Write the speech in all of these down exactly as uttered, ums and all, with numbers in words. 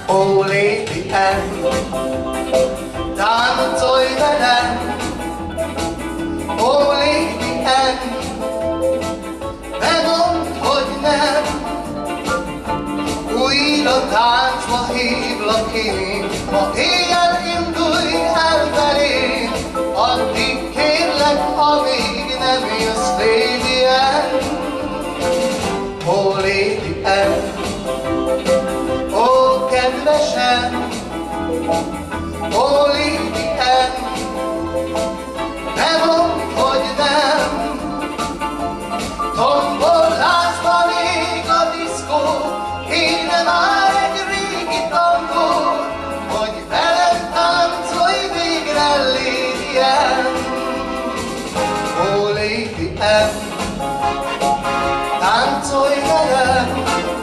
Oh Lady Anne, táncolj velem. Oh Lady Anne, ne mondd, hogy nem. Újra táncba hívlak én, ma éjjel indulj el velém. Addig kérlek, amíg nem jössz, Lady Anne. Oh Lady Anne, ó kedvesem, ó Lady Anne, ne mondd, hogy nem. Tombolásban ég a diszkó, kéne már egy régi tangó, hogy velem táncolj végre, Lady Anne. Ó Lady Anne, táncolj velem.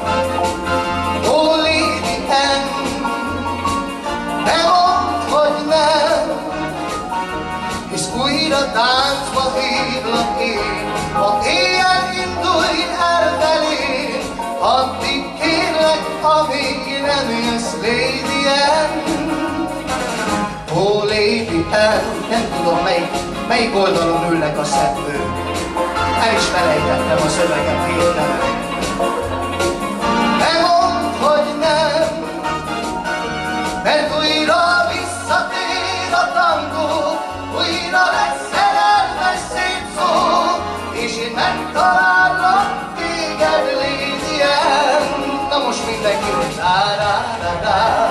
Ó Lady Anne, ne mondd, hogy nem. És újra táncba hívlak én, ma éjjel indulj el velém. Addig kérlek, amíg nem jössz, Lady Anne. Ó Lady Anne, nem tudom melyik, melyik oldalon ülnek a szebb nők. El is felejtettem a szöveget hirtelen. Ne mondd, hogy nem, mert újra visszatér a tangó, újra lesz szerelmes szép szó, és én megtalállak téged, Lady Anne. Na most mindenki, hogy rá, rá, rá, rá.